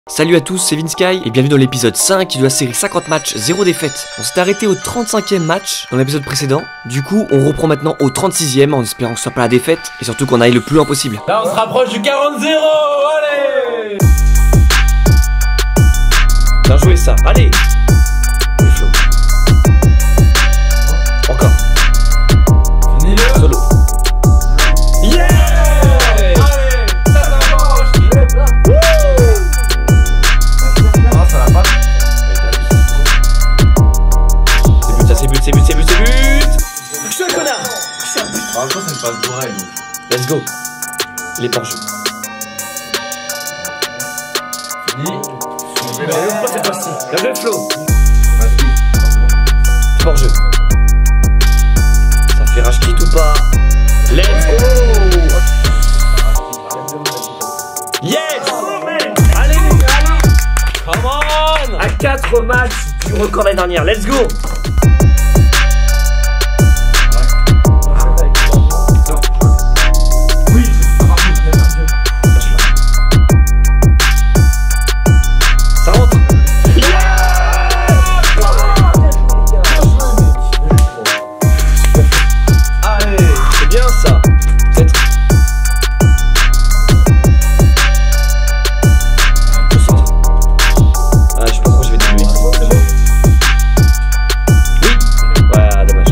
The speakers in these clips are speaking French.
Salut à tous, c'est Vinsky et bienvenue dans l'épisode 5 de la série 50 matchs, 0 défaite. On s'est arrêté au 35e match dans l'épisode précédent. Du coup, on reprend maintenant au 36e en espérant que ce soit pas la défaite et surtout qu'on aille le plus loin possible. Là, on se rapproche du 40-0, allez! Bien joué ça, allez! Encore. Finis-le! Solo. Yeah! Allez! Ça marche! Non, ça va pas. C'est but. Je suis un connard! En même temps, c'est une passe d'oreille. Let's go! Il est hors jeu. Fini. Cette fois-ci. Bien joué Flo! Hors jeu. Ça fait rage kit ou pas? Let's go! Yes! Allez! Come on! À 4 matchs du record l'année dernière, let's go! Oui! Ça rentre! Allez! C'est bien ça! Peut-être. Je saute. Ah, je sais pas pourquoi je vais diminuer. Oui! Ouais, dommage.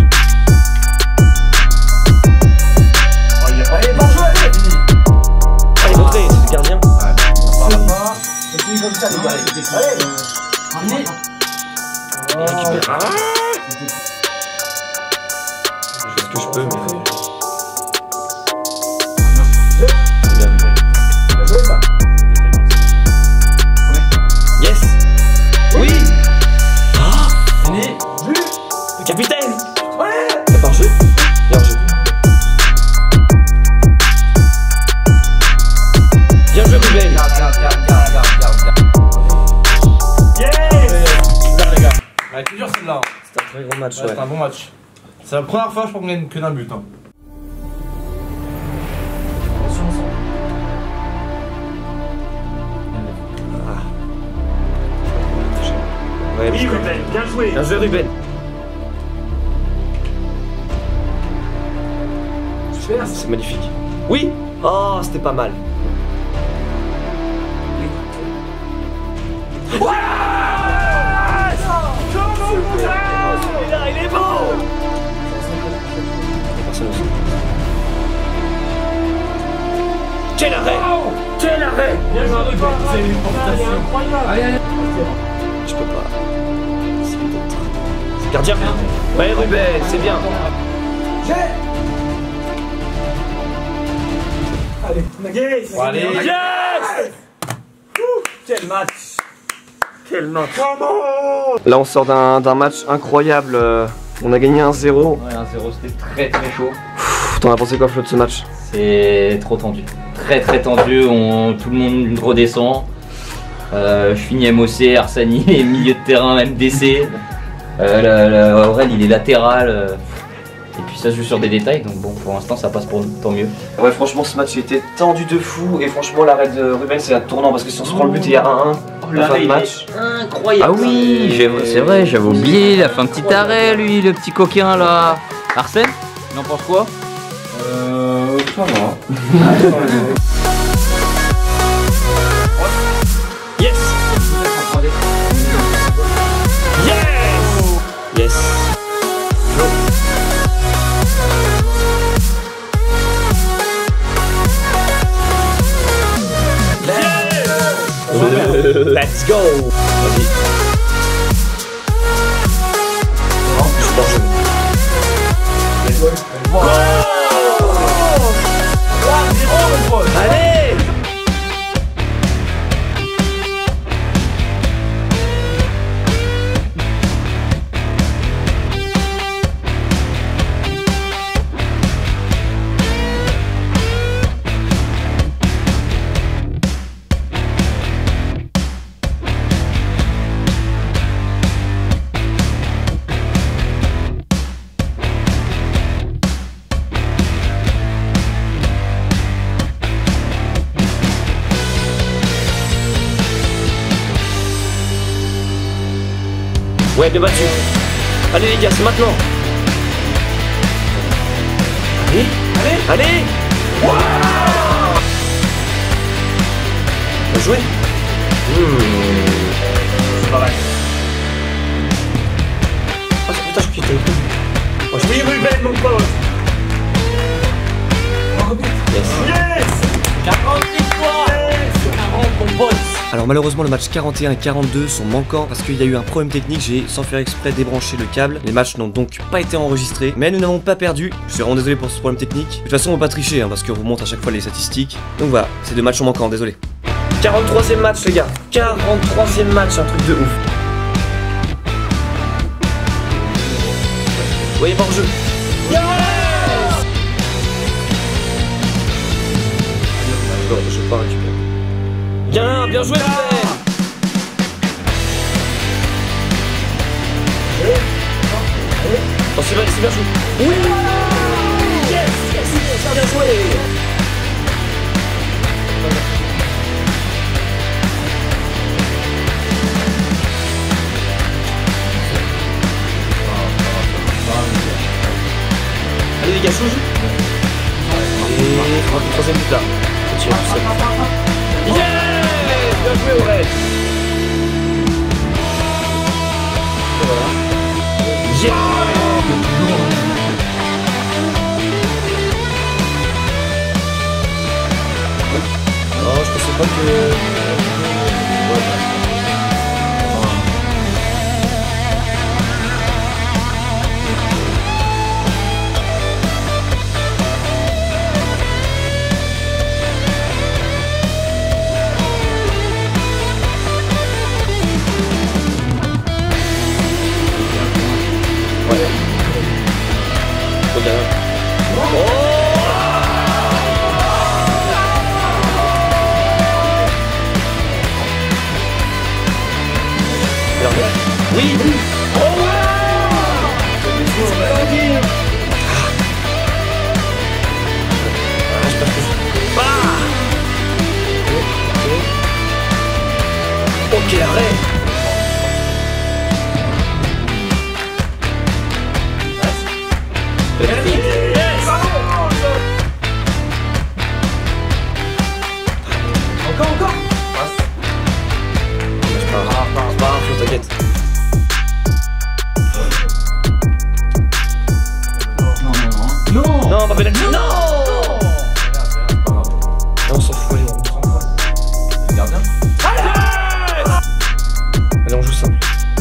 Allez, bon jeu, allez! Fini! Allez, montrez, c'est le gardien. Continue comme ça, les gars. Allez! Ramenez! Il récupère. Ah! Je fais ce que je peux, mais. Bien vu. Bien joué, ça! Yes! Oui! Ah! Fini! Le capitaine! Ouais! C'est par jeu? Bien jeu. Bien joué, Ruben! Garde. Yes! Super, les gars. Elle est toujours celle-là. C'était un très gros match, Ouais, c'est un bon match. C'est la première fois, je pense qu'on gagne que d'un but. Hein. Ouais, Oui, Ruben, bien joué. bien joué, Ruben! Super. C'est magnifique. Oui! Oh, c'était pas mal. Il est beau! Personne aussi. Quel arrêt! Quel arrêt! Bien joué, Ruben. C'est une présentation. Allez. Je peux pas. C'est peut-être. Gardien! Ouais, Ruben, c'est bien. Allez, Nagis. Allez. Yes! Quel match. Quel match! Comment? Là, on sort d'un match incroyable. On a gagné 1-0. Ouais, 1-0, c'était très chaud. T'en as pensé quoi, Flo, de ce match? C'est trop tendu. Très tendu, tout le monde redescend. Je finis MOC, Arsani est milieu de terrain, MDC. Aurel il est latéral. Et puis ça se joue sur des détails, donc bon, pour l'instant ça passe pour nous, tant mieux. Ouais, franchement, ce match était tendu de fou. Et franchement, l'arrêt de Ruben, c'est un tournant. Parce que si on se prend le but, il y a 1-1. La fin de match. Incroyable. Ah oui, c'est vrai, j'avais oublié, il a fait un petit arrêt lui, le petit coquin là. Arsène, il en pense quoi? Ça va. Yes! Yes! Yes! Flo. Let's go! Vas-y. Je suis hors jeu. Allez! Ouais, bien battu. Allez les gars, c'est maintenant. Allez, allez. Bien joué. C'est pas mal. Ah, c'est putain, je quitte. Oui, Ruben, mon pote. Yes. Yes. 40 victoires. 40 mon pote. Alors malheureusement le match 41 et 42 sont manquants parce qu'il y a eu un problème technique, j'ai sans faire exprès débranché le câble. Les matchs n'ont donc pas été enregistrés, mais nous n'avons pas perdu. Je suis vraiment désolé pour ce problème technique. De toute façon on va pas tricher parce qu'on vous montre à chaque fois les statistiques. Donc voilà, ces deux matchs sont manquants, désolé. 43e match les gars, 43e match, un truc de ouf. Vous voyez pas en jeu. Je vais pas récupérer. Bien joué Ruben. Oh c'est bien joué. Oui. Yes, bien joué. Allez les gars, chose. Et troisième but là. Yeah. Bien joué Aurel. Et voilà. Yeah. Oh, je pensais pas que... Oui. Oh ok, arrête. Encore. C'est pas grave, t'inquiète. Non, pas pénalty. Non. On s'en fout, allez. Gardien. Allez, on joue simple.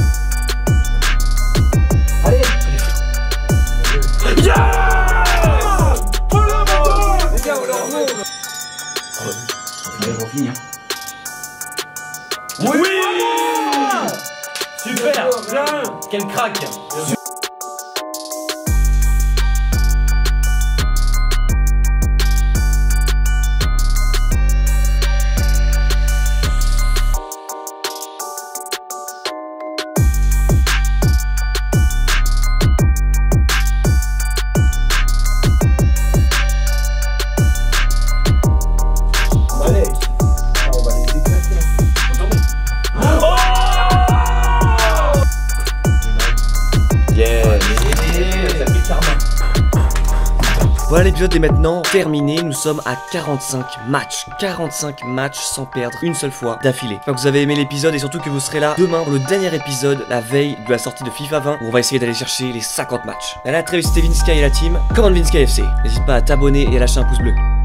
Allez. Yeah. Les gars, on finit. Oui. Super. Quel crack. Allez. On va les éclater. Voilà, l'épisode est maintenant terminé, nous sommes à 45 matchs. 45 matchs sans perdre une seule fois d'affilée. J'espère que vous avez aimé l'épisode et surtout que vous serez là demain pour le dernier épisode, la veille de la sortie de FIFA 20, où on va essayer d'aller chercher les 50 matchs. Allez, à très vite, c'était Vinsky et la team. Commande Vinsky FC. N'hésite pas à t'abonner et à lâcher un pouce bleu.